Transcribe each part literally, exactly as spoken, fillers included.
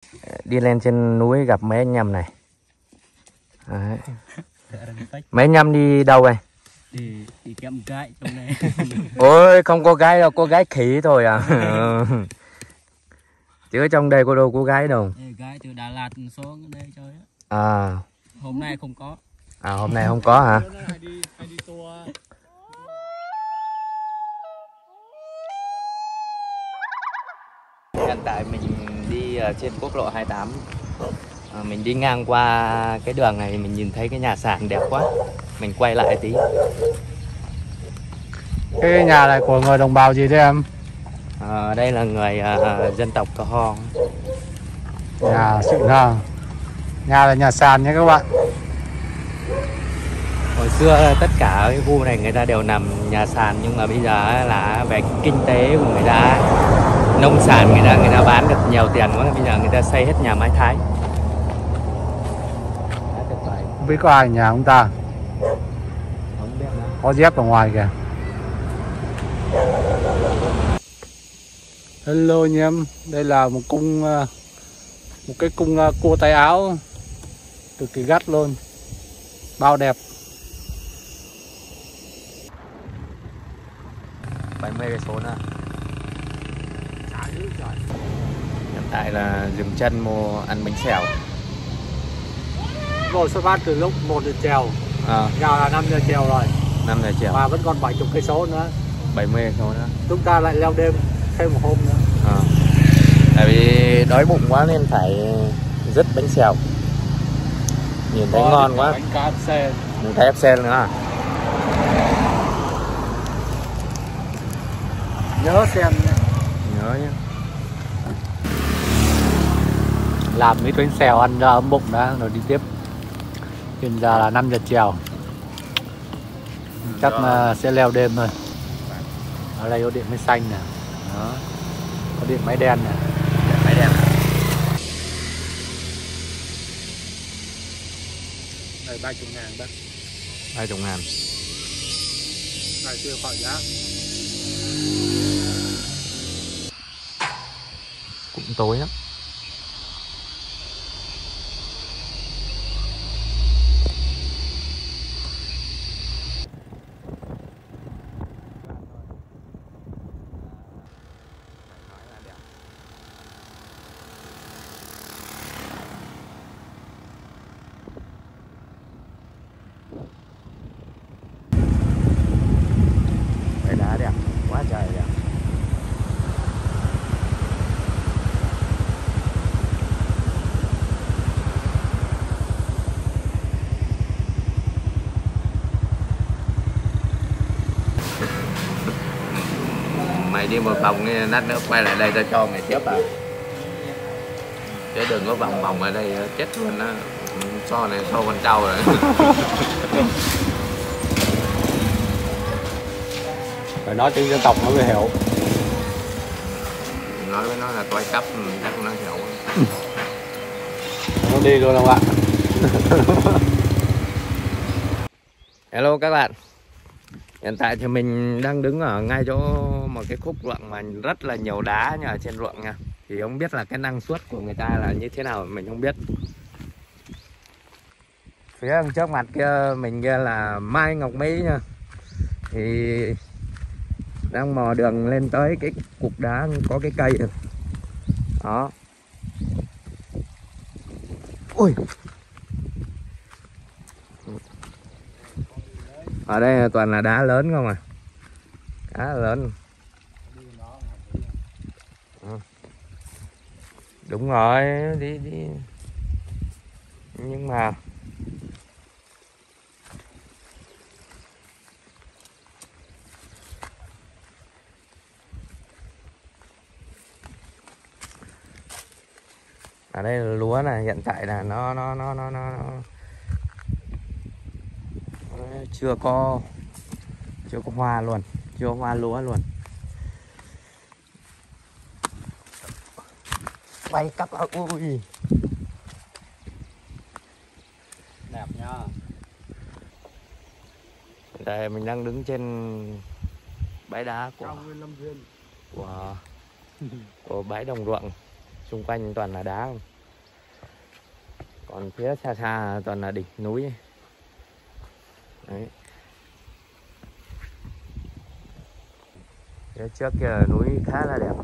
đi lên trên núi gặp mấy anh nhầm này. Đấy. Mấy anh nhầm đi đâu vậy? Đi đi kiếm gái trong này. Ôi không có gái đâu, có gái khỉ thôi à. Chứ trong đây có đâu có gái đâu. Gái từ Đà Lạt xuống đây chơi á. À. Hôm nay không có. À hôm nay không có hả? Hiện tại mình đi trên quốc lộ hai mươi tám. À, mình đi ngang qua cái đường này mình nhìn thấy cái nhà sàn đẹp quá. Mình quay lại tí. Cái nhà này của người đồng bào gì thế em? À, đây là người uh, dân tộc Cờ Ho. Nhà xịn ha. Nhà là nhà sàn nhé các bạn. Hồi xưa tất cả cái khu này người ta đều nằm nhà sàn, nhưng mà bây giờ là về kinh tế của người ta, nông sản người ta người ta bán được nhiều tiền quá, bây giờ người ta xây hết nhà mái Thái. Không biết có ai nhà ông ta? Không biết nữa. Có dép ở ngoài kìa. Hello anh em, đây là một cung một cái cung cua tay áo cực kỳ gắt luôn, bao đẹp. bảy mươi cây số nữa. Hiện tại là dừng chân mua ăn bánh xèo. Rồi xuất phát từ lúc một giờ chiều. À. Giờ là năm giờ chiều rồi. năm giờ chiều. Và vẫn còn bảy mươi cây số nữa. bảy mươi cây số nữa. Chúng ta lại leo đêm thêm một hôm nữa. À. Tại vì đói bụng quá nên phải dứt bánh xèo. Nhìn thấy Có ngon quá. Bánh ca ép xê. Mình thấy ép xê nữa à? Nhớ xem nhé. Nhớ nhé. Làm mấy bánh xèo ăn ra ấm bụng đã rồi đi tiếp. Hiện giờ là năm giờ chiều. Chắc là sẽ leo đêm thôi. Ở đây có điện máy xanh nè. Đó. Có điện máy đen nè. Điện máy đen. Đây ba mươi ngàn bác. ba mươi ngàn. Này chưa khỏi giá. Cũng tối lắm. Bãi đá đẹp, quá trời đẹp. Mày đi một vòng nát nữa quay lại đây tao cho mày tiếp à. Chứ đừng có vòng vòng ở đây chết luôn á. So này so con trâu rồi. Phải nói tiếng dân tộc nó mới hiểu. Nói với nó là toái cấp chắc nó hiểu. Nó đi luôn không ạ? Hello các bạn. Hiện tại thì mình đang đứng ở ngay chỗ một cái khúc ruộng mà rất là nhiều đá ở trên ruộng nha. Thì không biết là cái năng suất của người ta là như thế nào mình không biết. Phía trước mặt kia mình kia là Mai Ngọc Mỹ nha. Thì đang mò đường lên tới cái cục đá có cái cây rồi. Đó. Ui. Ở đây toàn là đá lớn không à. Đá lớn. Ừ. Đúng rồi, đi đi. Nhưng mà ở đây là lúa này, hiện tại là nó nó nó nó nó, nó chưa có chưa có hoa luôn, chưa có hoa lúa luôn. Bay cắp ơi. Ui. Đẹp nha. Đây mình đang đứng trên bãi đá của của, của bãi đồng ruộng, xung quanh toàn là đá. Còn phía xa xa toàn là đỉnh núi. Đấy. Phía trước kia núi khá là đẹp.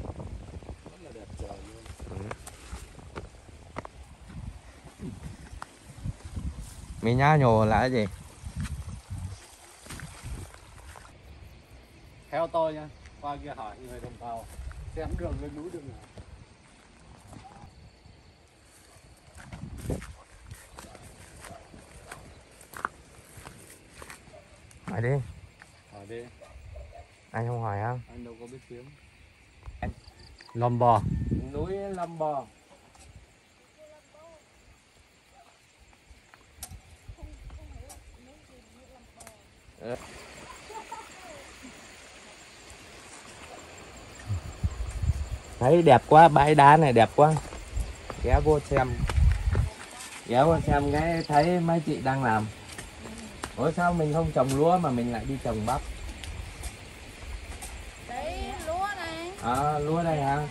Mình nhá nhổ là cái gì? Theo tôi nha, qua kia hỏi người đồng bào xem đường lên núi đường nào. Hỏi đi. Hỏi đi. Anh không hỏi không? Anh đâu có biết tiếng. Anh Lâm Bò. Núi Lâm Bò. Thấy đẹp quá, bãi đá này đẹp quá. Ghé vô xem. Ghé vô xem cái thấy mấy chị đang làm. Ủa sao mình không trồng lúa mà mình lại đi trồng bắp? Đấy, lúa này. À, lúa đây hả?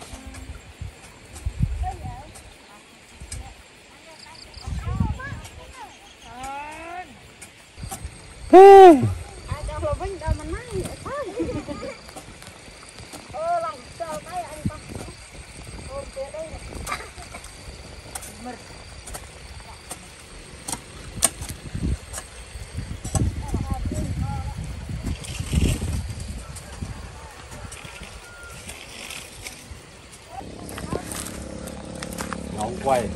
Ai cho Hồ Vinh đâu mà nói vậy thôi. Ơ, lòng chờ tay anh con. Ôm kia đây này. Mực. Ngóng quay.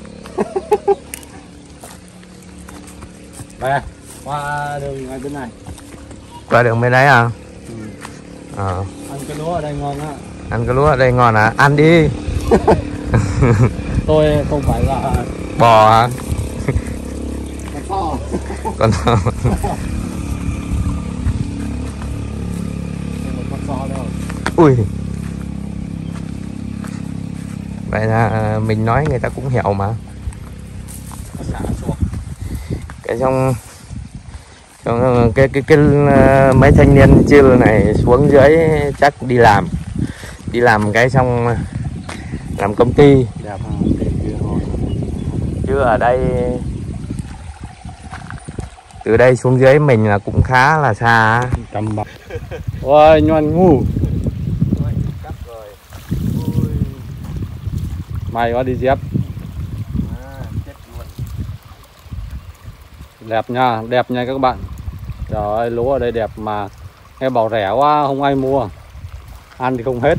Đây, qua đường ngay bên này. Qua đường bên đấy à? Ừ. À. Ăn cái lúa ở đây ngon á. Ăn cái lúa ở đây ngon à? Ăn đi. Tôi không phải là Bò hả? con to. Con Một con to đâu. ui. Vậy là mình nói người ta cũng hiểu mà. Nó xả xuống. Cái trong trong cái cái cái, cái mấy thanh niên chill này xuống dưới chắc đi làm. Đi làm cái xong làm công ty. Đẹp không? Chứ ở đây từ đây xuống dưới mình là cũng khá là xa. Cầm bạc. Ôi nhoan ngu. May quá đi dép. Đẹp nha, đẹp nha các bạn. Trời ơi, lúa ở đây đẹp mà nghe bảo rẻ quá không ai mua. Ăn thì không hết.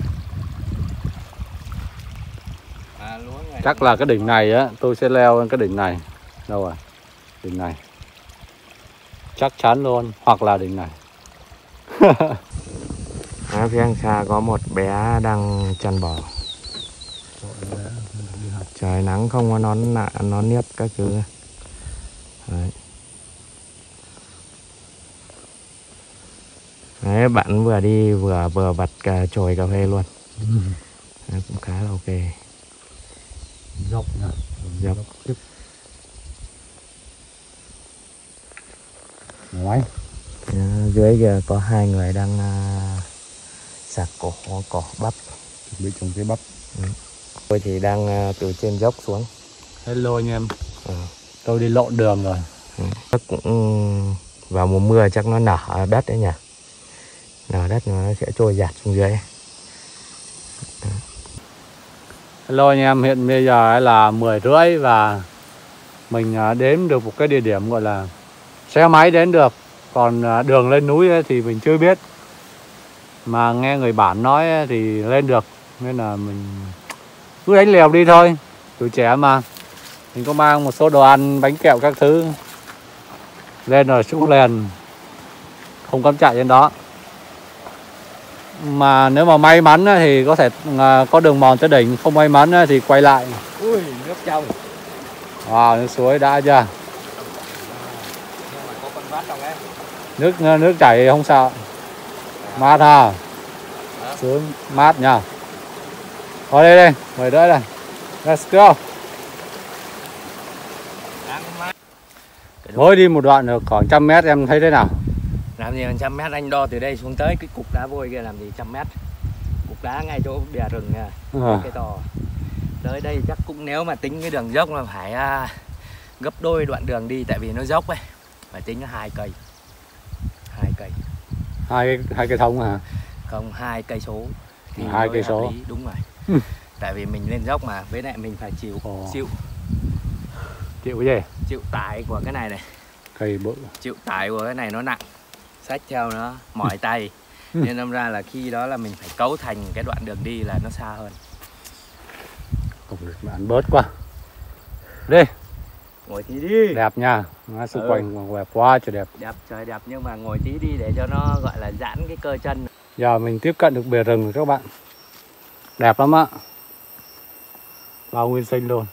À, lúa này Chắc là cái đỉnh này á, tôi sẽ leo lên cái đỉnh này. Đâu rồi? Đỉnh này. Chắc chắn luôn, hoặc là đỉnh này. ở phía xa có một bé đang chăn bò. Trời nắng không có nón nạ, nón niếp các thứ. Đấy. Đấy, bạn vừa đi vừa vừa vặt cả chồi cà phê luôn. Ừ. Đấy, cũng khá là ok. Dốc nha. Dốc. Dốc. Nói. Dưới kia có hai người đang uh, sạc cỏ cỏ bắp. Chuẩn bị trồng cây bắp. Ừ. Tôi thì đang uh, từ trên dốc xuống. Hello anh em. Ừ. Tôi đi lộn đường rồi. Ừ. Chắc cũng vào mùa mưa chắc nó nở ở đất đấy nhỉ. Nở đất nó sẽ trôi dạt xuống dưới. Ừ. Hello anh em, hiện bây giờ là mười rưỡi và mình đến được một cái địa điểm gọi là xe máy đến được. Còn đường lên núi thì mình chưa biết. Mà nghe người bản nói thì lên được. Nên là mình cứ đánh liều đi thôi. Tuổi trẻ mà. Mình có mang một số đồ ăn, bánh kẹo các thứ. Lên rồi xuống liền. Không cắm trại trên đó. Mà nếu mà may mắn thì có thể có đường mòn tới đỉnh. Không may mắn thì quay lại. Ui, nước trong. Wow, nước suối đã chưa? Nước nước chảy không sao. Mát ha. Xuống mát nha. Thôi đây đây, mời đỡ đây. Let's go. Mới đi một đoạn được khoảng trăm mét em thấy thế nào? Làm gì trăm mét, anh đo từ đây xuống tới cái cục đá vôi kia làm gì trăm mét. Cục đá ngay chỗ bìa rừng nha. À. Cái to. Tới đây chắc cũng nếu mà tính cái đường dốc là phải uh, gấp đôi đoạn đường đi, tại vì nó dốc ấy, phải tính là hai cây, hai cây, hai cái hai cây thông hả? không, hai cây số thì hai mới cây hợp số. lý, đúng rồi. Tại vì mình lên dốc mà, với lại mình phải chịu Ồ. chịu Chịu cái gì? chịu tải của cái này này, Cây bự. chịu tải của cái này nó nặng, xách theo nó mỏi tay. Nên đâm ra là khi đó là mình phải cấu thành cái đoạn đường đi là nó xa hơn. Không được mà ăn bớt quá. Đi. Ngồi tí đi. Đẹp nha. Nó xung Ừ. quanh đẹp quá trời đẹp. Đẹp, trời đẹp, nhưng mà ngồi tí đi để cho nó gọi là giãn cái cơ chân. Giờ mình tiếp cận được bìa rừng rồi các bạn. Đẹp lắm ạ. Bao nguyên sinh luôn.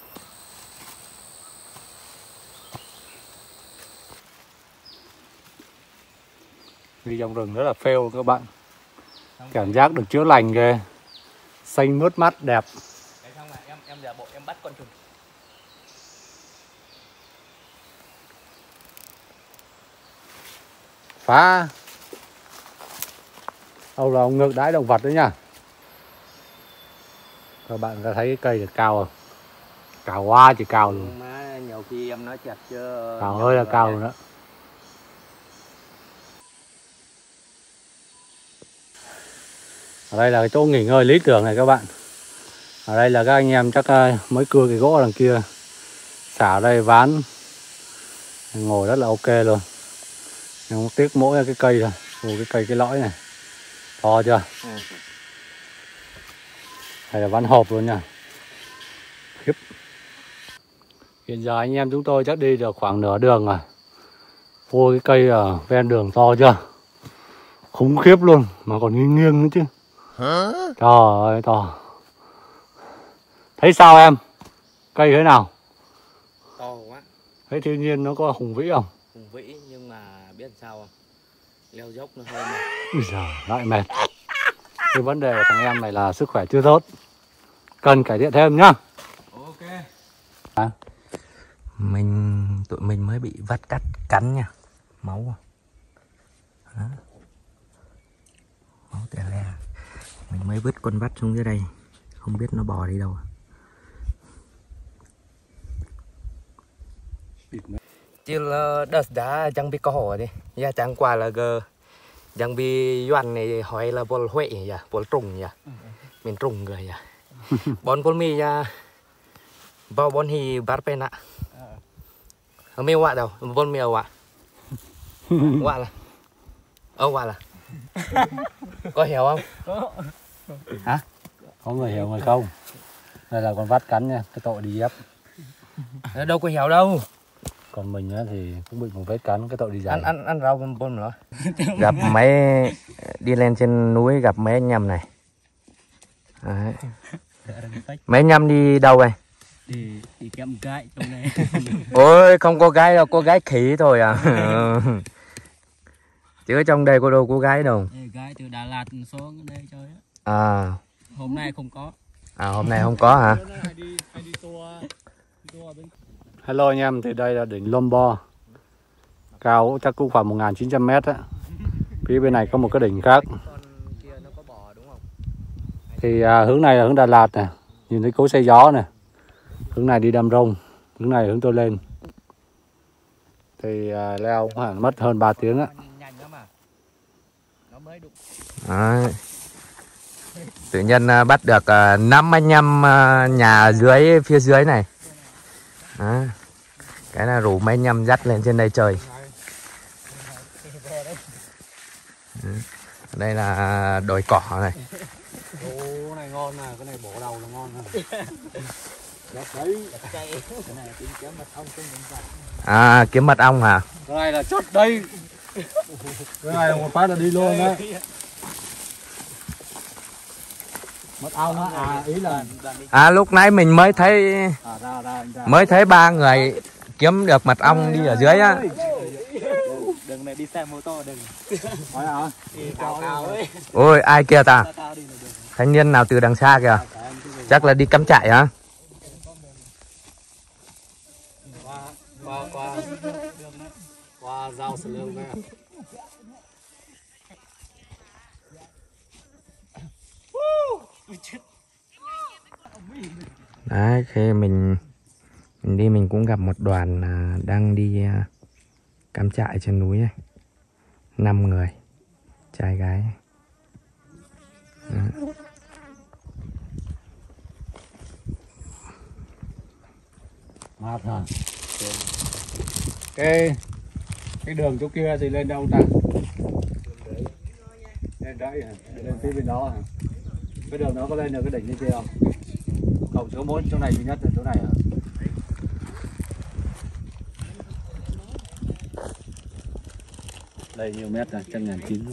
Đi trong rừng rất là phêu các bạn. Cảm giác được chữa lành ghê. Xanh mướt mắt đẹp. Đấy, xong là em em giả bộ em bắt con trùng. Phá. Ông là ông ngược đãi động vật đấy nha. Các bạn có thấy cái cây được cao không? Cao quá chỉ cao luôn. Má, nhiều khi em nói chặt chứ. Cao ơi là cao luôn đó. Ở đây là cái chỗ nghỉ ngơi lý tưởng này các bạn. Ở đây là các anh em chắc mới cưa cái gỗ đằng kia, xả ở đây ván, ngồi rất là ok luôn. Nhưng không tiếc mỗi cái cây thôi. Ồ, cái cây cái lõi này to chưa? Ừ. Đây là ván hộp luôn nha. Khiếp. Hiện giờ anh em chúng tôi chắc đi được khoảng nửa đường rồi. Ôi cái cây ở ven đường to chưa? Khủng khiếp luôn, mà còn nghiêng nghiêng nữa chứ. Hả? Trời ơi to. Thấy sao em? Cây thế nào? To quá. Thấy thiên nhiên nó có hùng vĩ không? Hùng vĩ, nhưng mà biết sao không? Leo dốc nó hơi mệt. Ui giời, lại mệt. Cái vấn đề của thằng em này là sức khỏe chưa tốt, cần cải thiện thêm nhá. Ok. À. Mình tụi mình mới bị vắt cắt cắn nha. Máu. Đó. Máu tè le. Mình mới vứt con vắt xuống dưới đây, không biết nó bò đi đâu. Chứ đợt đã chẳng bị có đi. Ya chẳng qua là gờ chẳng bị doan này hỏi là bol huệ ya, bol trùng ya. Mình trùng người ya. Bon bol mi ya. Bao bon hi bar pena. Không biết quạ đâu, bol mi quạ. Quạ là. Ơ quạ là. Có hiểu không? Hả? Có người hiểu người không? Đây là con vắt cắn nha, cái tội đi dép. Đâu có hiểu đâu. Còn mình á thì cũng bị một vết cắn, cái tội đi giày. Ăn ăn ăn rau con bôn nữa. Gặp mấy đi lên trên núi gặp mấy anh nhầm này. Đấy. Mấy anh nhầm đi đâu vậy? Đi đi kiếm gái trong này. Ôi không có gái đâu, có gái khỉ thôi à. Chứ ở trong đây có đâu có gái đâu. Ê, gái từ Đà Lạt xuống ở đây chơi á. À. Hôm nay không có. À hôm nay không có hả? Hello anh em, thì đây là đỉnh Lom Bo. Cao chắc cũng khoảng một nghìn chín trăm mét á. Phía bên này có một cái đỉnh khác. Thì à, hướng này là hướng Đà Lạt nè, nhìn thấy cối xay gió nè. Hướng này đi Đam Rông, hướng này hướng tôi lên. Thì à, leo cũng hẳn mất hơn ba tiếng á. Đấy. Tự nhiên uh, bắt được uh, năm anh em uh, nhà dưới phía dưới này. Đấy. Cái là rủ mấy anh em dắt lên trên đây chơi. Đấy. Đây là đồi cỏ này. Ồ, này ngon nè, cái này bổ đầu là ngon nè. Đấy. À kiếm mật ong hả? Cái này là chốt đây. Cái này là một phát là đi luôn đấy. Mật ong á, à ý là À lúc nãy mình mới thấy à, ra, ra, ra. mới thấy ba người kiếm được mật ong đi ở dưới á. Đừng này đi xe mô tô đừng. Hỏi hả? Cao cao ấy. Ôi ai kia ta? Thanh niên nào từ đằng xa kìa. Chắc là đi cắm trại hả? Qua qua qua qua rau sờ lương nè. Đấy khi mình Mình đi mình cũng gặp một đoàn à, đang đi à, cắm trại trên núi này. năm người, trai gái. Đó. Mát hả? Cái cái đường chỗ kia thì lên đâu ta? Lên đấy hả? Lên phía bên đó hả? Cái đường đó có lên được cái đỉnh như kia không? Cậu chỗ mỗi chỗ này duy nhất là chỗ này hả? Đây nhiều mét này, trăm ngàn chín.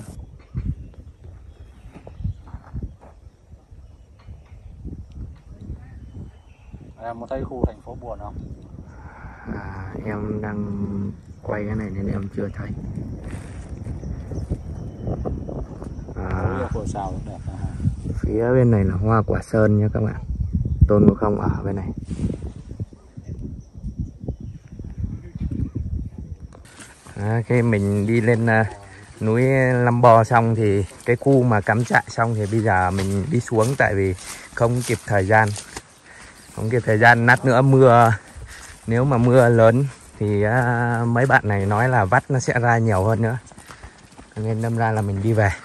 Em có thấy khu thành phố buồn không? À, em đang quay cái này nên em chưa thấy. À, Phố xào cũng đẹp. phía bên này là hoa quả sơn nha các bạn. Tôn Ngộ Không ở bên này. À, khi mình đi lên uh, núi Lăm Bò xong thì cái khu mà cắm trại xong thì bây giờ mình đi xuống, tại vì không kịp thời gian. Không kịp thời gian, nát nữa mưa, nếu mà mưa lớn thì uh, mấy bạn này nói là vắt nó sẽ ra nhiều hơn nữa, nên đâm ra là mình đi về.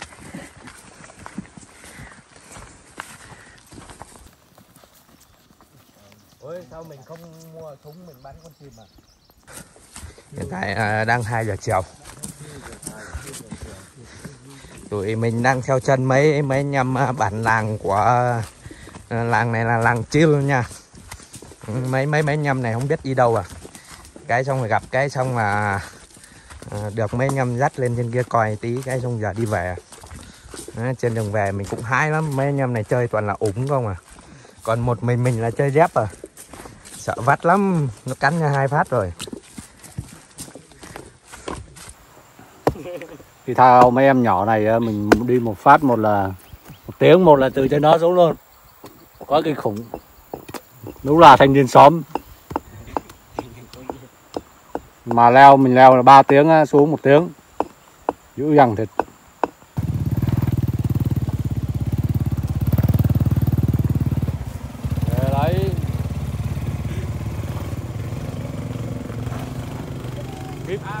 Ôi, sao mình không mua súng mình bắn con chim à? Hiện tại uh, đang hai giờ chiều. Tụi mình đang theo chân mấy mấy anh em uh, bản làng của uh, làng này là làng Chill nha. Mấy mấy mấy anh em này không biết đi đâu à. Cái xong rồi gặp cái xong là uh, được mấy anh em dắt lên trên kia coi tí, cái xong giờ đi về. Đó, trên đường về mình cũng hái lắm, mấy anh em này chơi toàn là ủng không à. Còn một mình mình là chơi dép à. Sợ vắt lắm, nó cắn nha hai phát rồi. Thì thao mấy em nhỏ này mình đi một phát, một là một tiếng, một là từ trên đó xuống luôn. Quá kinh khủng. Đúng là thanh niên xóm. Mà leo mình leo là ba tiếng xuống một tiếng. Dữ dằn thật. Đấy. Bíp.